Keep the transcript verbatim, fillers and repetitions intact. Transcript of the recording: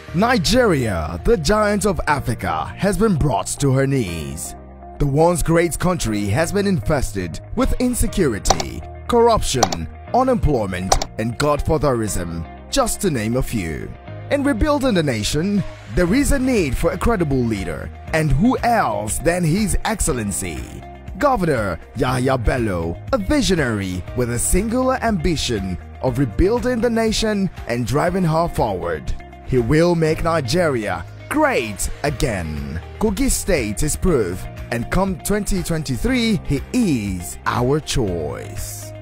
Nigeria, the giant of Africa, has been brought to her knees. The once great country has been infested with insecurity, corruption, unemployment, and godfatherism, just to name a few. In rebuilding the nation, there is a need for a credible leader, and who else than His Excellency, Governor Yahaya Bello, a visionary with a singular ambition of rebuilding the nation and driving her forward. He will make Nigeria great again. Kogi State is proof, and come twenty twenty-three, he is our choice.